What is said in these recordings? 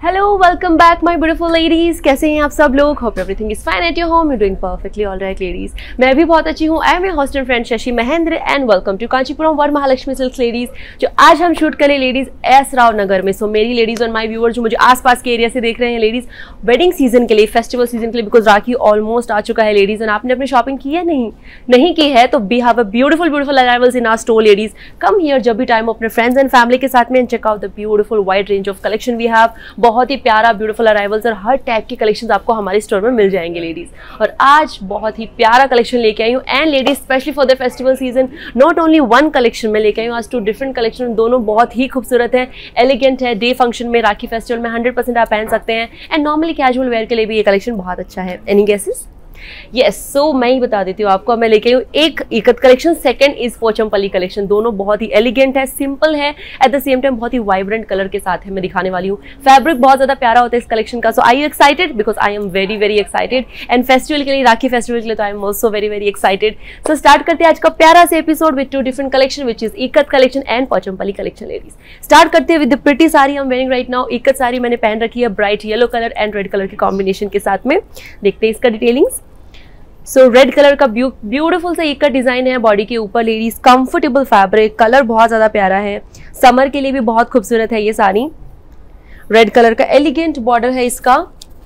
Hello, welcome back my beautiful ladies. कैसे हैं आप सब लोग? Hope everything is fine at your home, you doing perfectly all right ladies. मैं भी बहुत अच्छी हूँ। I am your host and friend Shashi Mahendra and welcome to Kanchipuram Varamahalakshmi silks ladies, जो आज हम शूट करें लेडीज एस राव नगर में। सो मेरी लेडीज और माय व्यूअर जो मुझे आसपास के एरिया से देख रहे हैं लेडीज, वेडिंग सीजन के लिए, फेस्टिवल सीजन के लिए, बिकॉज राखी ऑलमोस्ट आ चुका है लेडीज, एंड आपने अपनी शॉपिंग की है नहीं की है तो we have a beautiful arrivals in our store ladies. Come here जब भी टाइम अपने फ्रेंड्स एंड फैमिली के साथ में and check out the beautiful wide range of collection we have. बहुत ही प्यारा ब्यूटीफुल अराइवल्स और हर टाइप की कलेक्शंस आपको हमारे स्टोर में मिल जाएंगे लेडीज। और आज बहुत ही प्यारा कलेक्शन लेके आई हूँ and ladies specially for the festival season not only one collection में लेके आई हूँ, आज 2 डिफरेंट कलेक्शन, दोनों बहुत ही खूबसूरत है, एलिगेंट है। डे फंक्शन में, राखी फेस्टिवल में 100% आप पहन सकते हैं एंड नॉर्मली कैजुअल वेयर के लिए भी ये कलेक्शन बहुत अच्छा है। Any guesses? यस, सो मैं ही बता देती हूँ आपको। मैं लेके आई हूँ एक ikat collection, second is Pochampally collection. दोनों बहुत ही एलिगेंट है, सिंपल है, एट द सेम टाइम बहुत ही वाइब्रेंट कलर के साथ है। मैं दिखाने वाली हूँ, फैब्रिक बहुत ज्यादा प्यारा होता है इस कलेक्शन का। So I you excited? Because I am very excited and festival के लिए, राखी फेस्टिवल के लिए तो I am also very excited. So start करते हैं आज का प्यारा से episode with 2 different collection, which is ikat collection and Pochampally collection ladies. Start करते हैं with the pretty sari I am wearing right now. Ikat sari मैंने पहन रखी है bright yellow colour and red colour के कॉम्बिनेशन के साथ में। देखते हैं इसका डिटेलिंग्स। सो रेड कलर का ब्यूटीफुल सा इकत डिजाइन है बॉडी के ऊपर लेडीज। कंफर्टेबल फैब्रिक, कलर बहुत ज्यादा प्यारा है, समर के लिए भी बहुत खूबसूरत है ये साड़ी। रेड कलर का एलिगेंट बॉर्डर है इसका,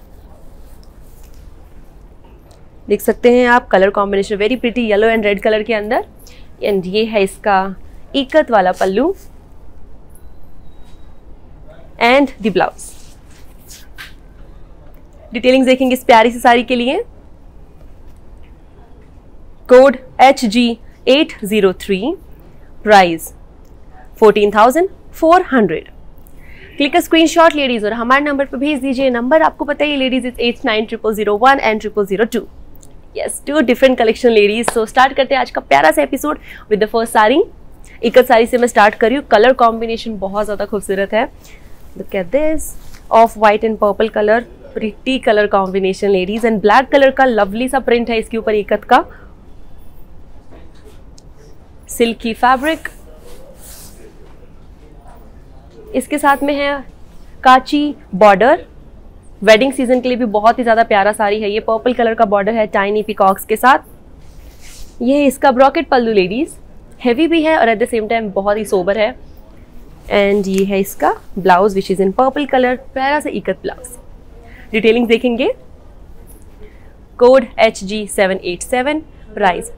देख सकते हैं आप। Colour combination very pretty, yellow and red colour के अंदर। एंड ये है इसका इकत वाला pallu and the blouse. Detailings देखेंगे इस प्यारी सी साड़ी के लिए। Code HG803, price 14,400। Click a screenshot ladies और हमारे नंबर पर भेज दीजिए। नंबर आपको पता ही ladies, is 890001 and 0002। Yes, 2 different collection ladies. So start करते हैं आज का प्यारा सा episode with the first sari. Ikat sari से मैं स्टार्ट कर रही हूँ। कलर कॉम्बिनेशन बहुत ज्यादा खूबसूरत है। Look at this, off white and purple colour, pretty colour combination ladies, and black colour का लवली सा प्रिंट है इसके ऊपर इकत का। सिल्की फैब्रिक, इसके साथ में है कांची बॉर्डर। वेडिंग सीजन के लिए भी बहुत ही ज्यादा प्यारा साड़ी है ये। पर्पल कलर का बॉर्डर है टाइनी पिकॉक्स के साथ। ये है इसका ब्रॉकेट पल्लू लेडीज, हेवी भी है और एट द सेम टाइम बहुत ही सोबर है। एंड ये है इसका blouse which is in purple colour, प्यारा सा इकत ब्लाउज। डिटेलिंग देखेंगे। Code HG787, price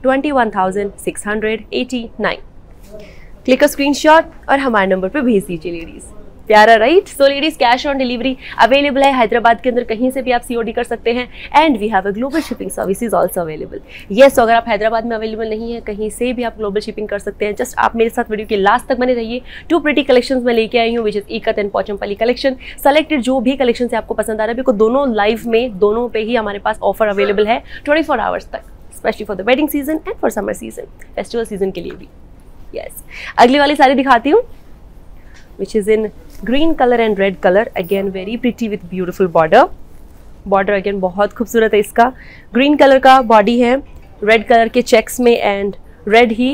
21,689। Click a screenshot और हमारे नंबर पे भेज दीजिए लेडीज। प्यारा right? So ladies, cash on delivery available है हैदराबाद के अंदर, कहीं से भी आप COD कर सकते हैं and we have a global shipping services also available. Yes, अगर आप हैदराबाद में अवेलेबल नहीं है, कहीं से भी आप ग्लोबल शिपिंग कर सकते हैं। जस्ट आप मेरे साथ वीडियो के लास्ट तक बने रहिए। 2 प्रिटी कलेक्शंस में लेके आई हूँ, which is ikat and Pochampally collection. Selected जो भी कलेक्शन से आपको पसंद आ रहा है, बिकॉज दोनों लाइव में, दोनों पे ही हमारे पास ऑफर अवेलेबल है 24 आवर्स तक, specially for the wedding season and for summer season, festival season के लिए भी। यस, अगली वाली साड़ी दिखाती हूँ, which is in green colour and red colour. Again very pretty with beautiful border. Border again बहुत खूबसूरत है इसका। ग्रीन कलर का बॉडी है, रेड कलर के चेक्स में एंड रेड ही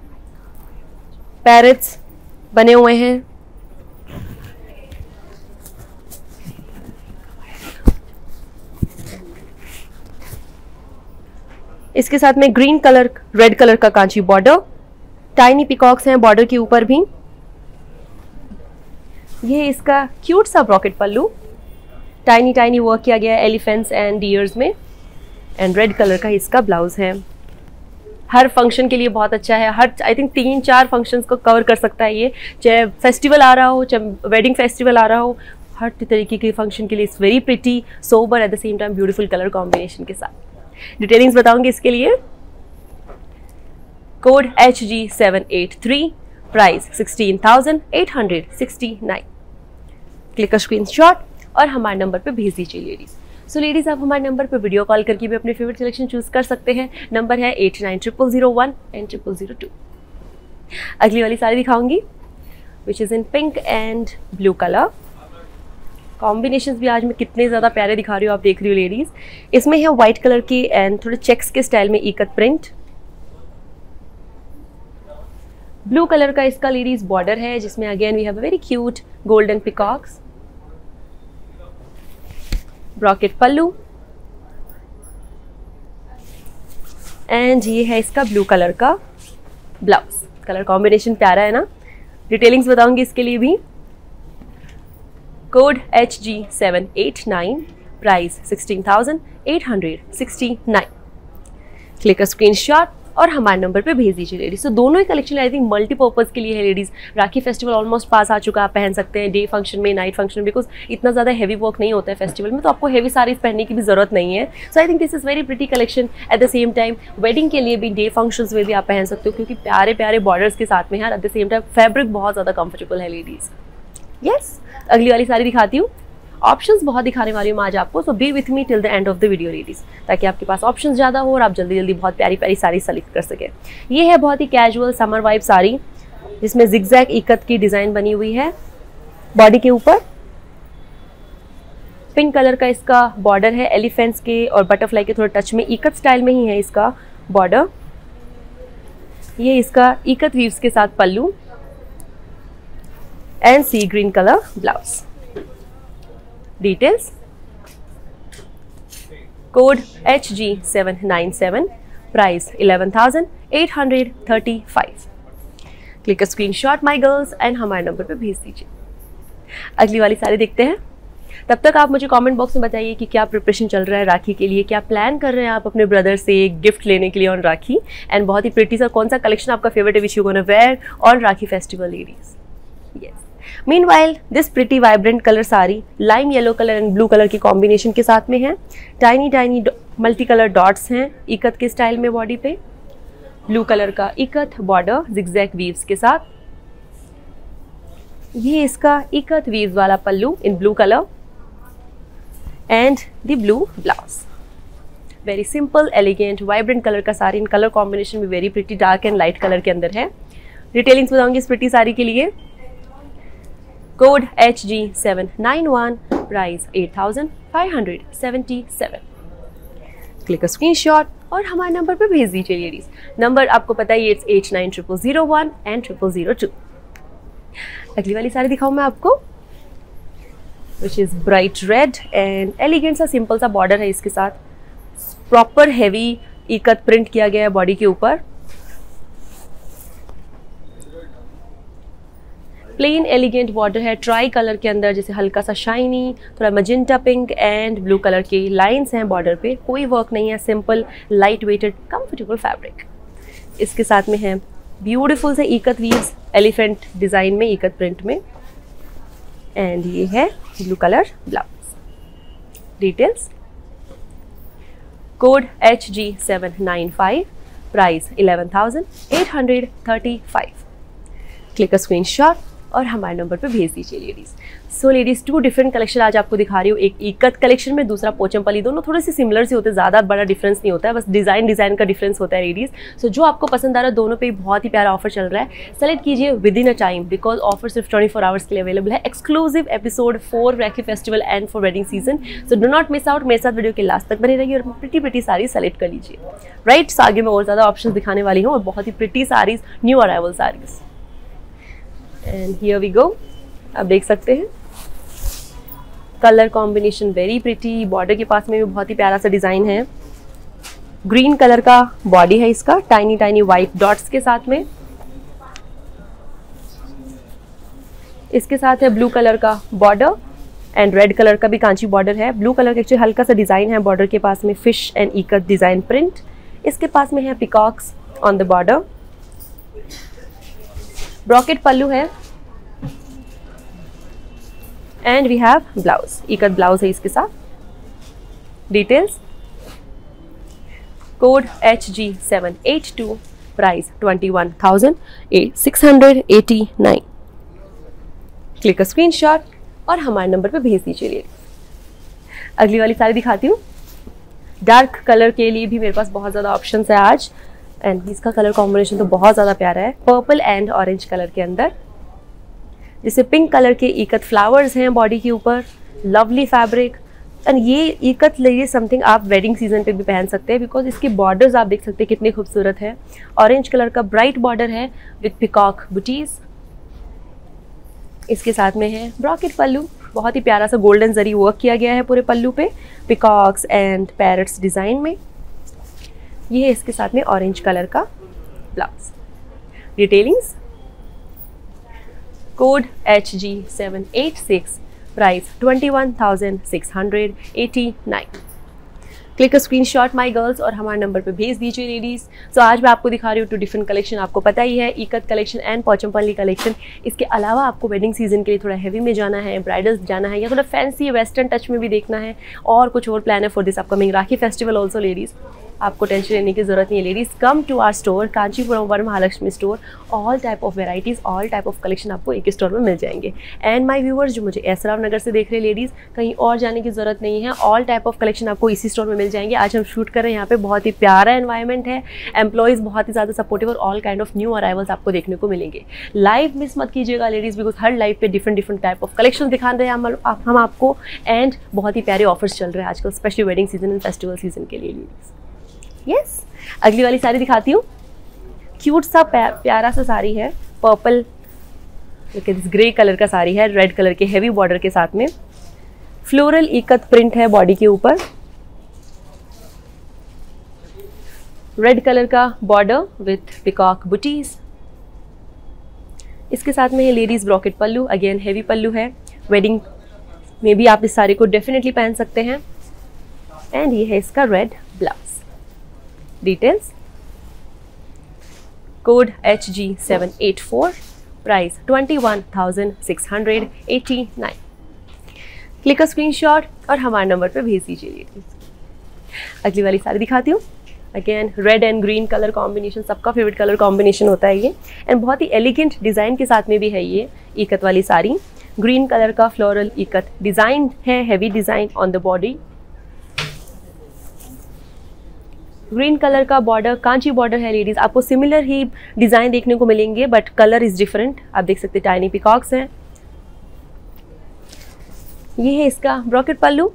पैरेट्स बने हुए हैं। इसके साथ में ग्रीन कलर, रेड कलर का कांची बॉर्डर, टाइनी पिकॉक्स हैं बॉर्डर के ऊपर भी। ये इसका क्यूट सा ब्रॉकेट पल्लू, टाइनी वर्क किया गया है एलिफेंट्स एंड डियर्स में, एंड रेड कलर का इसका ब्लाउज है। हर फंक्शन के लिए बहुत अच्छा है। हर आई थिंक 3-4 फंक्शंस को कवर कर सकता है ये, चाहे फेस्टिवल आ रहा हो, चाहे वेडिंग फेस्टिवल आ रहा हो, हर तरीके के फंक्शन के लिए it's very pretty, sober, at the same time beautiful colour combination के साथ। डिटेलिंग्स बताऊंगी इसके लिए। Code HG783, price 16,869। Click a screenshot और हमारे नंबर पे भेज दीजिए लेडीज। सो लेडीज, आप हमारे नंबर पे वीडियो कॉल करके भी अपने फेवरेट सिलेक्शन चूज कर सकते हैं। नंबर है 890001 एंड 0002। अगली वाली साड़ी दिखाऊंगी, which is in pink and blue colour. Combinations भी आज मैं कितने ज़्यादा प्यारे दिखा रही हूँ, आप देख रही हो लेडीज। इसमें है व्हाइट कलर की एंड थोड़े चेक्स के स्टाइल में इकत प्रिंट। ब्लू कलर का इसका लेडीज बॉर्डर है, जिसमें again we have a very cute golden peacocks. Brocade pallu, and ये है इसका ब्लू कलर का ब्लाउज। कलर कॉम्बिनेशन प्यारा है ना। डिटेलिंग्स बताऊंगी इसके लिए भी। Code HG789, price 16,869। Click a screenshot और हमारे नंबर पे भेज दीजिए लेडीज। तो दोनों ही कलेक्शन आई थिंक मल्टीपर्पज़ के लिए है लेडीज़। राखी फेस्टिवल ऑलमोस्ट पास आ चुका है, आप पहन सकते हैं डे फंक्शन में, नाइट फंक्शन में, बिकॉज इतना ज़्यादा हैवी वर्क नहीं होता है फेस्टिवल में, तो आपको हैवी साड़ीज पहनने की भी ज़रूरत नहीं है। So I think this is very pretty collection. At the same time wedding के लिए भी, डे फंक्शंस में भी आप पहन सकते हो, क्योंकि प्यारे प्यारे बॉर्डर्स के साथ में है। At the same time fabric बहुत ज़्यादा कंफर्टेबल है लेडीज़। यस, अगली वाली साड़ी दिखाती हूँ। ऑप्शंस बहुत दिखाने वाली हूँ आज आपको, so be with me till the end of the video ladies, ताकि आपके पास ऑप्शंस ज़्यादा हो और आप जल्दी जल्दी बहुत प्यारी प्यारी साड़ी सेलेक्ट कर सके। ये है बहुत ही कैजुअल समर वाइब साड़ी, जिसमें जिगजैग इकत की डिज़ाइन बनी हुई है बॉडी के ऊपर। पिंक कलर का इसका बॉर्डर है, एलिफेंट्स के और बटरफ्लाई के थोड़े टच में, इकत स्टाइल में ही है इसका बॉर्डर। ये इसका इकत वीव्स के साथ pallu and sea green colour blouse. Details, code HG797, price 11,835। Click a screenshot my girls and हमारे नंबर पे भेज दीजिए। अगली वाली साड़ी देखते हैं। तब तक आप मुझे कमेंट बॉक्स में बताइए कि क्या प्रिपरेशन चल रहा है राखी के लिए, क्या प्लान कर रहे हैं आप अपने ब्रदर से गिफ्ट लेने के लिए ऑन राखी, एंड बहुत ही प्रिटी सा कौन सा कलेक्शन आपका फेवरेट है which you gonna wear on Rakhi festival ladies. Yes, meanwhile this pretty vibrant colour sari lime yellow colour and blue colour के कॉम्बिनेशन के साथ में है। Tiny tiny multi colour dots हैं इकत के स्टाइल में बॉडी पे। ब्लू कलर का इकत बॉर्डर जिगजैग वीव्स के साथ। ये इसका इकत वीव्स वाला pallu in blue colour and the blue blouse. Very simple elegant vibrant colour का साड़ी, इन कलर कॉम्बिनेशन भी very pretty dark and light colour के अंदर है। डिटेलिंग्स बताऊंगी इस प्रिटी साड़ी के लिए। Code HG791, price 8,577। Click a screenshot और हमारे नंबर पे भेज दीजिए लेडीज। नंबर आपको पता है, इट्स 890001 एंड 0002। अगली वाली साड़ी दिखाऊं मैं आपको, which is bright red and elegant सा सिंपल सा बॉर्डर है इसके साथ। प्रॉपर हैवी इकत प्रिंट किया गया है बॉडी के ऊपर। प्लेन एलिगेंट बॉर्डर है ट्राई कलर के अंदर, जैसे हल्का सा शाइनी, थोड़ा magenta pink and blue colour के लाइंस हैं बॉर्डर पे। कोई वर्क नहीं है, simple light weighted comfortable fabric. इसके साथ में है ब्यूटीफुल से इकत वीव्स एलिफेंट डिज़ाइन में, इकत प्रिंट में, एंड ये है blue colour blouse. Details, code HG795, price 11,835। Click a screenshot और हमारे नंबर पे भेज दीजिए ladies. So ladies, 2 different collection आज आपको दिखा रही हूँ। एक इकत कलेक्शन में, दूसरा पोचमपल्ली। दोनों थोड़े से सिमिलर से होते हैं, ज़्यादा बड़ा डिफरेंस नहीं होता है, बस डिज़ाइन का डिफरेंस होता है लेडीज़। सो जो आपको पसंद आ रहा है, दोनों पे बहुत ही प्यारा ऑफर चल रहा है। सेलेक्ट कीजिए within a time, because offer सिर्फ 24 आवर्स के लिए अवेलेबल है। Exclusive episode for Rakhi festival and for wedding season. So do not miss out. मेरे साथ वीडियो के लास्ट तक बने रहिए और प्रिटी साड़ी सेलेक्ट कर लीजिए। राइट, आगे मैं और ज़्यादा ऑप्शन दिखाने वाली हूँ और बहुत ही pretty saris, new arrival saris. And here we go. आप देख सकते हैं colour combination very pretty. Border के पास में भी बहुत ही प्यारा सा डिज़ाइन है। ग्रीन कलर का बॉडी है इसका, टाइनी टाइनी वाइट डॉट्स के साथ में। इसके साथ है ब्लू कलर का बॉर्डर एंड रेड कलर का भी कांची बॉर्डर है। ब्लू कलर का एक्चुअली हल्का सा डिज़ाइन है बॉर्डर के पास में, fish and ikat design print. इसके पास में है peacocks on the border. Brocade pallu है and we have blouse, ikat blouse है इसके साथ। Details, code HG782, price 21,689। Click a screenshot और हमारे नंबर पे भेज दीजिए। अगली वाली साड़ी दिखाती हूँ। डार्क कलर के लिए भी मेरे पास बहुत ज़्यादा ऑप्शन है आज, एंड इसका कलर कॉम्बिनेशन तो बहुत ज़्यादा प्यारा है, पर्पल एंड ऑरेंज कलर के अंदर। जैसे पिंक कलर के इकत फ्लावर्स हैं बॉडी के ऊपर, लवली फैब्रिक। एंड ये इकत लिए समथिंग आप वेडिंग सीजन पे भी पहन सकते हैं, बिकॉज इसके बॉर्डर्स आप देख सकते हैं कितने खूबसूरत है। ऑरेंज कलर का ब्राइट बॉर्डर है विथ पिकॉक बुटीज। इसके साथ में है ब्रॉकेट पल्लू बहुत ही प्यारा सा गोल्डन जरी वर्क किया गया है पूरे पल्लू पे, पिकॉक्स एंड पैरट्स डिज़ाइन में। ये है इसके साथ में ऑरेंज कलर का blouse. Detailings, code HG786, price 21,689। Click a screenshot my girls और हमारे नंबर पे भेज दीजिए लेडीज़। सो आज मैं आपको दिखा रही हूँ 2 डिफरेंट कलेक्शन। आपको पता ही है, ikat collection and Pochampally collection. इसके अलावा आपको वेडिंग सीजन के लिए थोड़ा हैवी में जाना है, ब्राइडल्स जाना है, या थोड़ा फैंसी वेस्टर्न टच में भी देखना है, और कुछ और प्लान है for this upcoming Rakhi festival also ladies. आपको टेंशन लेने की ज़रूरत नहीं है ladies. Come to our store Kanchipuram Varamahalakshmi store. All type of varieties, all type of collection आपको एक ही स्टोर में मिल जाएंगे। एंड माय व्यूअर्स जो मुझे एसराव नगर से देख रहे हैं लेडीज़, कहीं और जाने की ज़रूरत नहीं है। ऑल टाइप ऑफ कलेक्शन आपको इसी स्टोर में मिल जाएंगे। आज हम शूट कर रहे हैं यहाँ पे, बहुत ही प्यारा एनवायरनमेंट है, एम्प्लॉयज़ बहुत ही ज़्यादा सपोर्टिव और all kind of new arrivals आपको देखने को मिलेंगे। लाइव मिस मत कीजिएगा लेडीज़, बिकॉज हर लाइव पे डिफरेंट टाइप ऑफ कलेक्शन दिखा रहे हैं हम आपको, एंड बहुत ही प्यारे ऑफर्स चल रहे हैं आजकल, specially wedding season and festival season के लिए लेडीज़। यस, अगली वाली साड़ी दिखाती हूँ। क्यूट सा प्यारा सा साड़ी है, पर्पल ग्रे कलर का साड़ी है, रेड कलर के हेवी बॉर्डर के साथ में। फ्लोरल इकत प्रिंट है बॉडी के ऊपर, रेड कलर का बॉर्डर विथ पिकॉक बुटीज। इसके साथ में है ladies brocade pallu, again heavy pallu है। वेडिंग में भी आप इस साड़ी को डेफिनेटली पहन सकते हैं। एंड ये है इसका red blouse. Details, code HG784, price 21,689। Click a screenshot और हमारे नंबर पे भेज दीजिए लेडीज। अगली वाली साड़ी दिखाती हूँ। Again red and green colour combination, सबका फेवरेट कलर कॉम्बिनेशन होता है ये, एंड बहुत ही एलिगेंट डिज़ाइन के साथ में भी है ये इकत वाली साड़ी। ग्रीन कलर का फ्लोरल इकत डिज़ाइन है, heavy design on the body. Green colour का बॉर्डर कांची बॉर्डर है लेडीज़। आपको सिमिलर ही डिज़ाइन देखने को मिलेंगे बट कलर इज़ डिफरेंट। आप देख सकते हैं टाइनी पिकॉक्स हैं। ये है इसका brocade pallu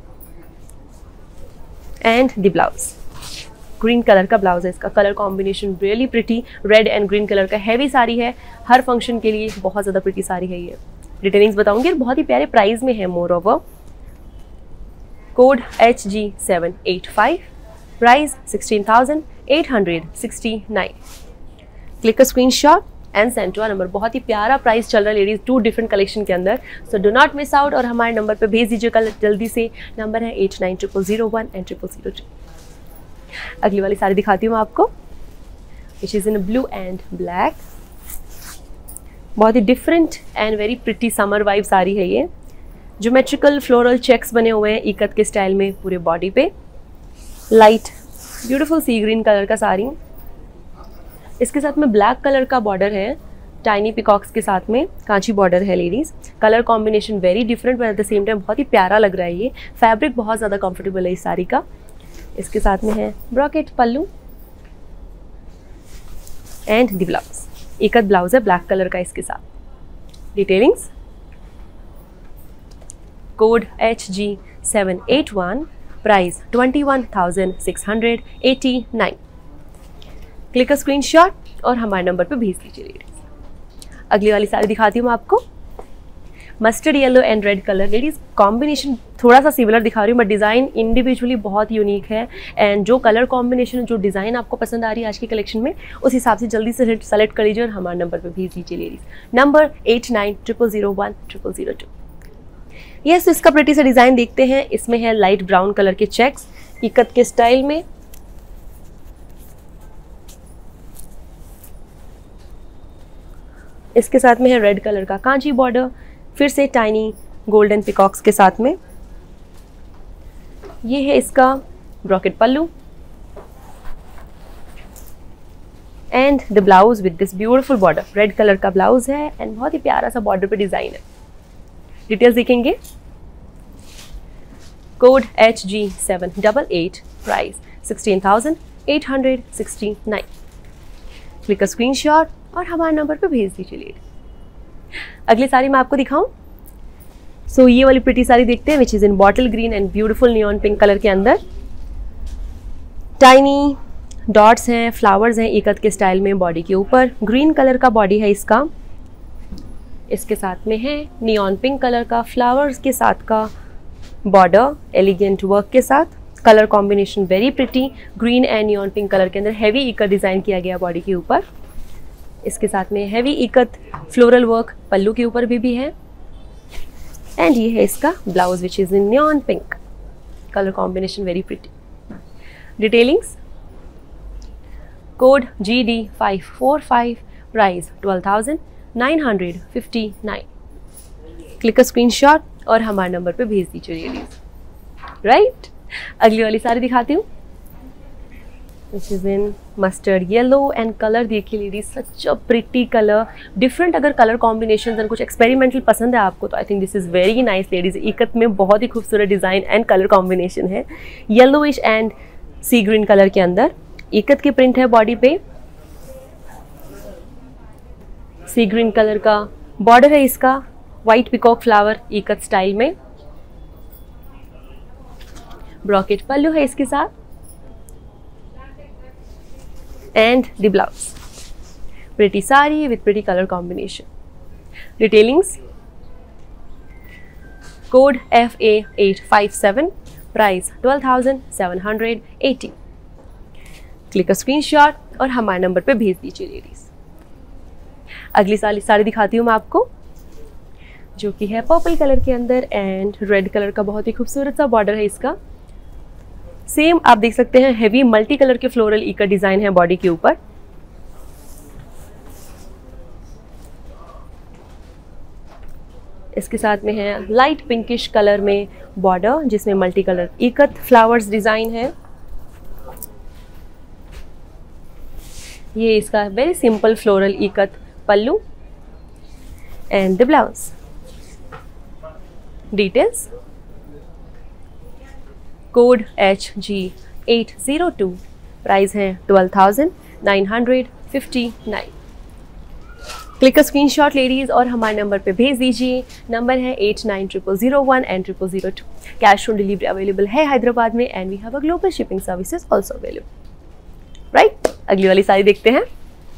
and the blouse. Green colour का ब्लाउज है इसका। Colour combination really pretty, red and green colour का हैवी साड़ी है। हर फंक्शन के लिए बहुत ज़्यादा प्रिटी साड़ी है ये। डिटेलिंग्स बताऊंगी, बहुत ही प्यारे प्राइस में है moreover. Code HG785, price 16,869। Click a screenshot and send to our number. बहुत ही प्यारा प्राइस चल रहा है लेडीज 2 डिफरेंट कलेक्शन के अंदर, so do not miss out और हमारे नंबर पे भेज दीजिएगा जल्दी से। नंबर है 890001 एंड 0002। अगली वाली साड़ी दिखाती हूँ आपको, which is in blue and black. बहुत ही different and very pretty summer vibe sari है ये। ज्योमेट्रिकल फ्लोरल चेक्स बने हुए हैं इकत के स्टाइल में पूरे बॉडी पे। Light beautiful sea green colour का साड़ी, इसके साथ में ब्लैक कलर का बॉर्डर है, टाइनी पिकॉक्स के साथ में कांची बॉर्डर है ladies. Colour combination very different but at the same time बहुत ही प्यारा लग रहा है ये। फैब्रिक बहुत ज़्यादा कंफर्टेबल है इस साड़ी का। इसके साथ में है brocade pallu and the blouse. Ikat blouse है ब्लैक कलर का इसके साथ। Detailings, code HG781, price 21,689। Click a screenshot और हमारे नंबर पे भेज दीजिए लेडीज। अगली वाली साड़ी दिखाती हूँ मैं आपको, mustard yellow and red colour. Ladies combination थोड़ा सा सिमिलर दिखा रही हूँ बट डिज़ाइन इंडिविजुअली बहुत यूनिक है। एंड जो कलर कॉम्बिनेशन, जो डिज़ाइन आपको पसंद आ रही है आज की कलेक्शन में, उस हिसाब से जल्दी से सेलेक्ट कर लीजिए और हमारे नंबर पर भेज दीजिए लेडीज। नंबर 8900010002। यस, इसका प्रिटी से डिज़ाइन देखते हैं। इसमें है लाइट ब्राउन कलर के चेक्स इकत के स्टाइल में। इसके साथ में है रेड कलर का कांची बॉर्डर, फिर से टाइनी गोल्डन पिकॉक्स के साथ में। ये है इसका brocade pallu and the blouse with this beautiful border. Red colour का ब्लाउज है एंड बहुत ही प्यारा सा बॉर्डर पे डिजाइन है। डिटेल्स देखेंगे, code HG788, price 16,869। Click a screenshot और हमारे नंबर पे भेज दीजिए लेडीज। अगली साड़ी मैं आपको दिखाऊं, सो ये वाली प्रिटी साड़ी देखते हैं, which is in bottle green and beautiful neon pink colour के अंदर। टाइनी डॉट्स हैं, फ्लावर्स हैं इकत के स्टाइल में बॉडी के ऊपर। ग्रीन कलर का बॉडी है इसका इसके साथ में है नियॉन पिंक कलर का फ्लावर्स के साथ का बॉर्डर, एलिगेंट वर्क के साथ, colour combination very pretty, green and neon pink colour के अंदर हैवी इकत डिज़ाइन किया गया बॉडी के ऊपर। इसके साथ में heavy ikat floral work pallu के ऊपर भी है। एंड ये है इसका blouse which is in neon pink, colour combination very pretty. Detailings, code GD545, price 12,959। Click a screenshot और हमारे नंबर पे भेज दीजिए लेडीज। राइट, अगली वाली साड़ी दिखाती हूँ, which is in mustard yellow and colour देखिए ladies, such a pretty colour, different अगर कलर कॉम्बिनेशन एंड कुछ एक्सपेरिमेंटल पसंद है आपको तो I think this is very nice ladies. Ikat में बहुत ही खूबसूरत डिज़ाइन एंड कलर कॉम्बिनेशन है, yellowish and sea green colour के अंदर इकत की प्रिंट है बॉडी पे, सी ग्रीन कलर का बॉर्डर है इसका, white peacock flower ikat style में, ब्रॉकेट पल्लू है इसके साथ and the blouse. Pretty sari with pretty colour combination. Detailings, code FA857, price 12,780। Click a screenshot और हमारे नंबर पे भेज दीजिए लेडीज। अगली साड़ी दिखाती हूँ मैं आपको, जो कि है पर्पल कलर के अंदर एंड रेड कलर का बहुत ही खूबसूरत सा बॉर्डर है इसका। सेम आप देख सकते हैं हेवी मल्टी कलर के फ्लोरल इकत डिजाइन है बॉडी के ऊपर। इसके साथ में है लाइट पिंकिश कलर में बॉर्डर जिसमें multi colour ikat flowers design है। ये इसका very simple floral ikat pallu and the blouse. Details, code HG802, price है 12,959। क्लिक अ स्क्रीनशॉट लेडीज और हमारे नंबर पे भेज दीजिए। नंबर है 890001 and 0002। Cash on delivery available है हैदराबाद में and we have a global shipping services also available. Right, अगली वाली साड़ी देखते हैं।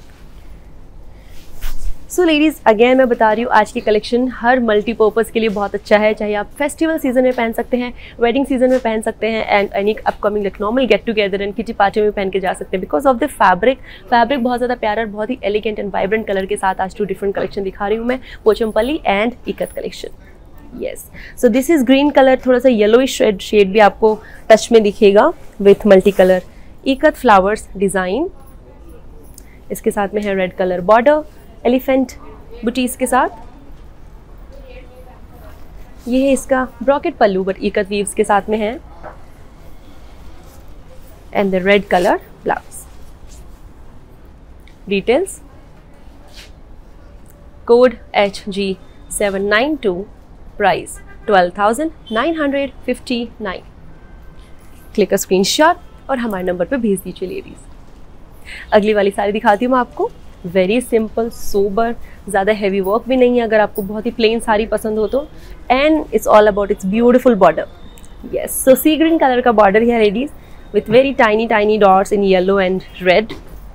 सो लेडीज़, अगेन मैं बता रही हूँ आज की कलेक्शन हर मल्टीपर्पज़ के लिए बहुत अच्छा है। चाहे आप फेस्टिवल सीजन में पहन सकते हैं, वेडिंग सीजन में पहन सकते हैं and any upcoming like normal get together and kitty party में पहन के जा सकते हैं बिकॉज ऑफ द फैब्रिक बहुत ज़्यादा प्यारा और बहुत ही एलिगेंट एंड वाइब्रेंट कलर के साथ आज 2 डिफरेंट कलेक्शन दिखा रही हूँ मैं, Pochampally and ikat collection. Yes, so this is green colour, थोड़ा सा येलोइश शेड भी आपको टच में दिखेगा with multi colour ikat flowers design. इसके साथ में है red colour border elephant butis के साथ। ये है इसका brocade pallu but ikat weaves के साथ में है and the red colour blouse. Details, code HG792, price 12,959। Click a screenshot और हमारे नंबर पे भेज दीजिए लेडीज। अगली वाली साड़ी दिखाती हूँ मैं आपको, वेरी सिंपल सोबर, ज़्यादा हैवी वर्क भी नहीं है अगर आपको बहुत ही प्लेन साड़ी पसंद हो तो, and it's all about it's beautiful border. Yes, so sea green colour का बॉर्डर है ladies with very tiny dots in yellow and red.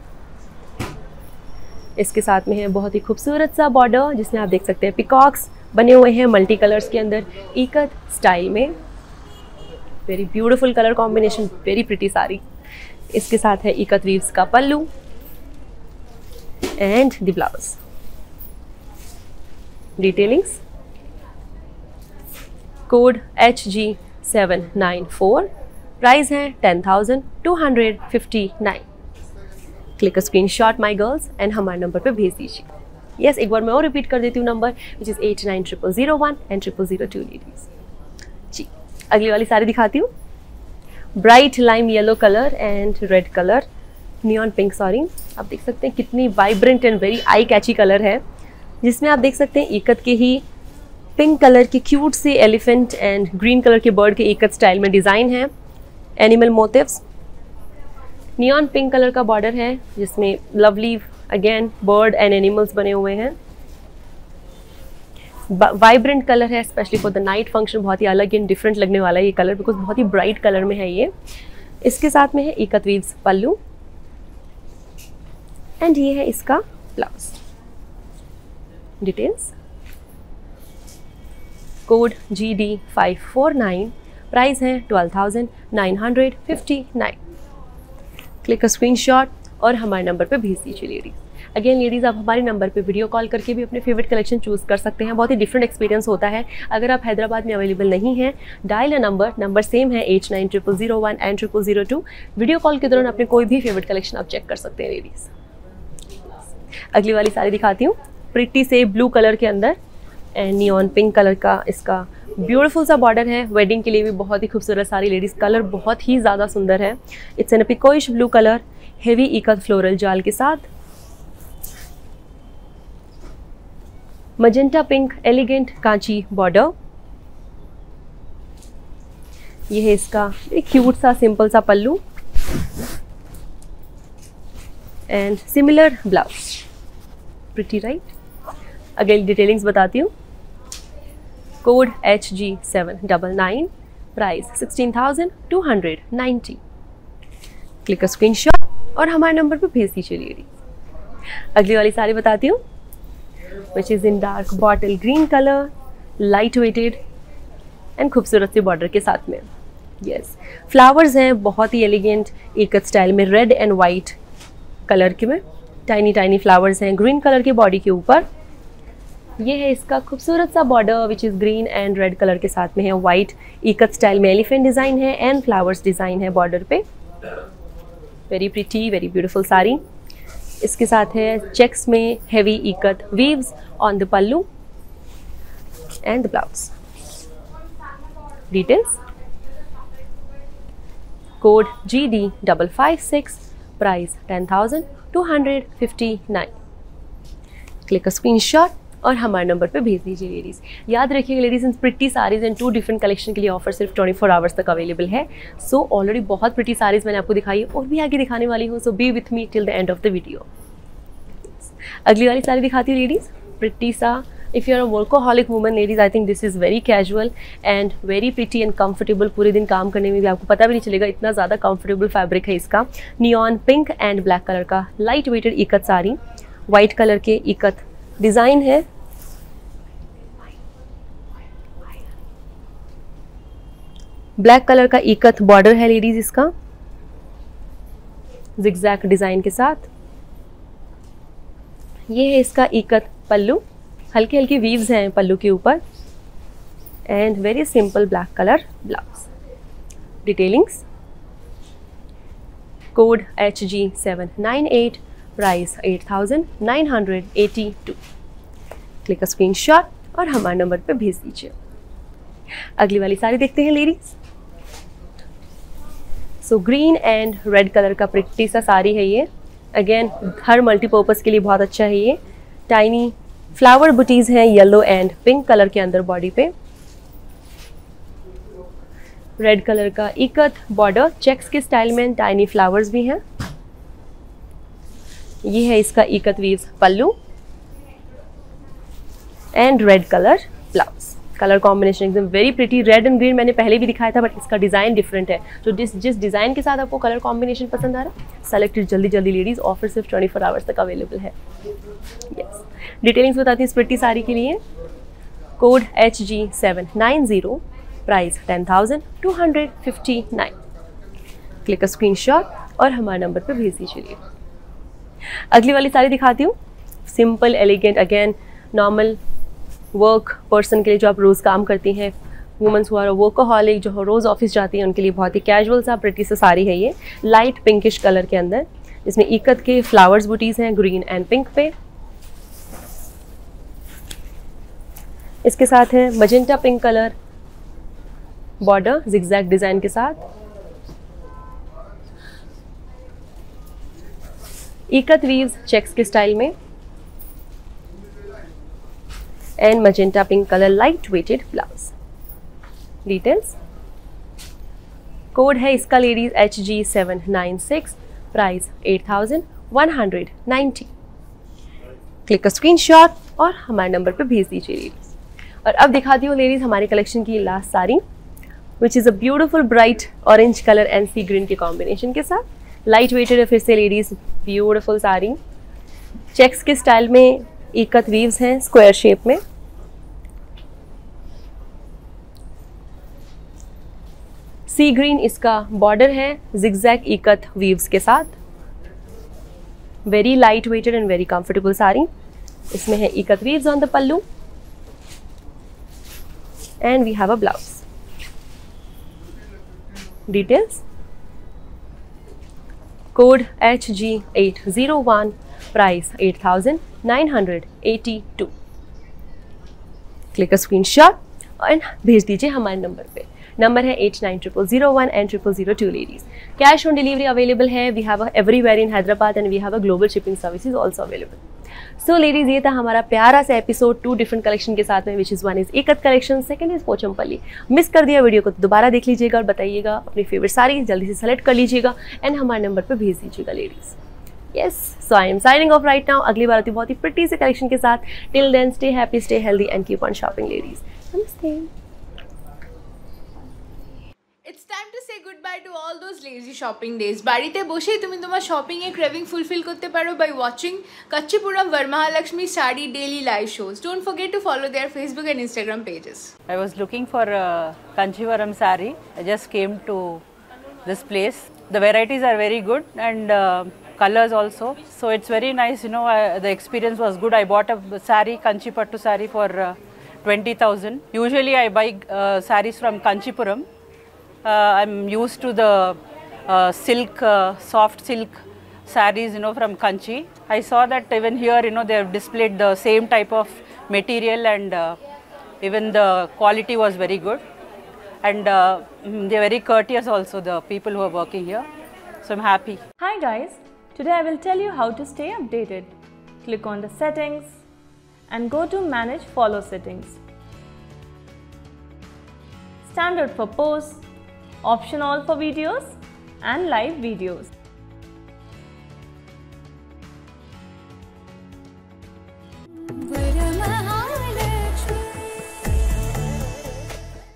इसके साथ में है बहुत ही खूबसूरत सा बॉर्डर जिसमें आप देख सकते हैं पिकॉक्स बने हुए हैं मल्टी कलर्स के अंदर इकत स्टाइल में। Very beautiful colour combination, very pretty sari. इसके साथ है इकत वीव्स का pallu and the blouse. Detailings, code HG794, price है 10,259। Click a screenshot my girls and हमारे नंबर पे भेज दीजिए। यस, एक बार मैं और रिपीट कर देती हूँ number which is 890001 and 0002 ladies. जी, अगली वाली साड़ी दिखाती हूँ, bright lime yellow colour and red colour, neon pink sorry. आप देख सकते हैं कितनी vibrant and very eye catchy colour है जिसमें आप देख सकते हैं इकत के ही पिंक कलर के क्यूट से एलिफेंट एंड ग्रीन कलर के बर्ड के इकत स्टाइल में डिज़ाइन है, animal motifs. Neon pink colour का बॉर्डर है जिसमें lovely again bird and animals बने हुए हैं। वाइब्रेंट कलर है specially for the night function, बहुत ही अलग एंड डिफरेंट लगने वाला है ये कलर बिकॉज बहुत ही ब्राइट कलर में है ये। इसके साथ में है इकत वीव्स पल्लू एंड ये है इसका blouse. Details, code GD549, price है 12,959। क्लिक अ स्क्रीनशॉट और हमारे नंबर पे भेज दीजिए लेडीज़। अगेन लेडीज़, आप हमारे नंबर पे वीडियो कॉल करके भी अपने फेवरेट कलेक्शन चूज़ कर सकते हैं। बहुत ही डिफरेंट एक्सपीरियंस होता है। अगर आप हैदराबाद में अवेलेबल नहीं हैं, डायल अ नंबर सेम है 890001 एंड 0002। वीडियो कॉल के दौरान अपने कोई भी फेवरेट कलेक्शन आप चेक कर सकते हैं लेडीज़। अगली वाली साड़ी दिखाती हूँ, प्रिटी से ब्लू कलर के अंदर एंड नियॉन पिंक कलर का इसका ब्यूटीफुल सा बॉर्डर है। वेडिंग के लिए भी बहुत ही खूबसूरत साड़ी लेडीज़। कलर बहुत ही ज़्यादा सुंदर है। It's an peacockish blue colour, heavy ikat floral जाल के साथ, magenta pink elegant Kanchi border. ये है इसका एक क्यूट सा सिंपल सा pallu and similar blouse. Pretty right. Again detailings बताती हूँ। Code HG799, price 16,290। Click screenshot और हमारे नंबर पर भेज दीजिए लेडीज। अगली वाली साड़ी बताती हूँ, which is in dark bottle green colour, light weighted and खूबसूरत से बॉर्डर के साथ में। यस, फ्लावर्स हैं बहुत ही एलिगेंट एकत स्टाइल में, रेड एंड वाइट कलर के में टाइनी टाइनी फ्लावर्स हैं ग्रीन कलर की बॉडी के ऊपर। ये है इसका खूबसूरत सा border which is green and red colour के साथ में है। वाइट एकत स्टाइल में एलिफेंट डिज़ाइन है एंड फ्लावर्स डिज़ाइन है बॉर्डर पे। Very pretty, very beautiful sari. इसके साथ है चेक्स में heavy ikat weaves on the pallu and the blouse. Details, code GD556, price 10,259। Click a screenshot और हमारे नंबर पे भेज दीजिए लेडीज़। याद रखिएगा ladies, in pretty saris and 2 different collection के लिए ऑफर सिर्फ 24 आवर्स तक अवेलेबल है। सो ऑलरेडी बहुत प्रिटी साड़ीज़ मैंने आपको दिखाई है और भी आगे दिखाने वाली हूँ। So be with me till the end of the video. अगली वाली साड़ी दिखाती हूँ लेडीज़, प्रिटी सा। If you are a workaholic woman ladies, I think this is very casual and very pretty and comfortable. पूरे दिन काम करने में भी आपको पता भी नहीं चलेगा, इतना ज़्यादा कंफर्टेबल फैब्रिक है इसका। Neon pink and black colour का light weighted ikat sari, white colour के इकत डिज़ाइन है। ब्लैक कलर का इकत बॉर्डर है लेडीज इसका, जिगजैग डिजाइन के साथ। ये है इसका इकत पल्लू, हल्के हल्के वीव्स हैं पल्लू के ऊपर and very simple black colour blouse. Detailings, code HG798, price 8,982। Click screenshot और हमारे नंबर पे भेज दीजिए। अगली वाली साड़ी देखते हैं ladies. So green and red colour का प्रिटी सा साड़ी है ये। अगेन हर मल्टीपर्पज़ के लिए बहुत अच्छा है ये। टाइनी फ्लावर बुटीज हैं येलो एंड पिंक कलर के अंदर बॉडी पे। रेड कलर का इकत बॉर्डर चेक्स के स्टाइल में, टाइनी फ्लावर्स भी हैं। ये है इसका ikat weaves pallu and red colour blouse. Colour combination एकदम very pretty. Red and green मैंने पहले भी दिखाया था, बट इसका डिज़ाइन डिफरेंट है। तो जिस डिज़ाइन के साथ आपको कलर कॉम्बिनेशन पसंद आ रहा है, सेलेक्टेड जल्दी जल्दी लेडीज़। ऑफर सिर्फ 24 आवर्स तक अवेलेबल है। यस, डिटेलिंग्स बताती हूँ इस प्रिटी साड़ी के लिए। Code HG790, price 10,259। Click screenshot और हमारे नंबर पे भेज दीजिए। अगली वाली साड़ी दिखाती हूँ, simple elegant, again normal work person के लिए, जो आप रोज़ काम करती हैं, वुमेंस हु आर वर्कोहॉलिक, जो रोज़ ऑफिस जाती हैं, उनके लिए बहुत ही कैजुअल सा प्रिटी सा साड़ी है ये। लाइट पिंकिश कलर के अंदर, इसमें इकत के फ्लावर्स बुटीज हैं ग्रीन एंड पिंक पे। इसके साथ है magenta pink colour border zigzag design के साथ। इकत वीव्स चेक्स के स्टाइल में and magenta pink colour light weighted blouse. Details, code है इसका ladies HG796, price 8,190। Click screenshot और हमारे नंबर पे भेज दीजिए लेडीज। और अब दिखाती हूँ लेडीज हमारी कलेक्शन की last sari, which is a beautiful bright orange colour and sea green के कॉम्बिनेशन के साथ। लाइट वेटेड है फिर से लेडीज, ब्यूटीफुल साड़ी। चेक्स के स्टाइल में इकत वीव्स हैं स्क्वायर शेप में सी ग्रीन इसका बॉर्डर है जिगजैग इकत वीव्स के साथ। Very light weighted and very comfortable sari. इसमें है ikat weaves on the pallu and we have a blouse. Details code HG801, price 8,982। Click a screenshot and भेज दीजिए हमारे नंबर पे। नंबर है 890001 and 0002 ladies. Cash on delivery available है। We have everywhere in Hyderabad and we have a global shipping services also available. So ladies, ये था हमारा प्यारा सा एपिसोड 2 डिफरेंट कलेक्शन के साथ में, which is 1 is ikat collection, second is Pochampally. Miss कर दिया वीडियो को तो दोबारा देख लीजिएगा और बताइएगा अपनी फेवरेट साड़ी जल्दी से सेलेक्ट कर लीजिएगा एंड हमारे नंबर पर भेज दीजिएगा ladies. Yes, so I am signing off right now. अगली बार आती बहुत ही प्रिटी से कलेक्शन के साथ। Till then, stay happy, stay healthy and keep on shopping, ladies. Namaste. It's time to say goodbye to all those lazy shopping days. বাড়িতে বসেই তুমি তোমার শপিং এর ক্রেভিং ফুলফিল করতে পারো by watching Kanchipuram Varamahalakshmi Saree daily live shows. Don't forget to follow their Facebook and Instagram pages. I was looking for Kanchipuram saree. I just came to this place. The varieties are very good and colors also. So it's very nice, you know, the experience was good. I bought a saree, Kanchipattu saree for 20,000. Usually I buy sarees from Kanchipuram. I'm used to the silk, soft silk sarees, you know, from Kanchi. I saw that even here, you know, they have displayed the same type of material and even the quality was very good. And they're very courteous also, the people who are working here. So I'm happy. Hi guys, today I will tell you how to stay updated. Click on the settings and go to manage follow settings. Standard for posts, optional for videos and live videos.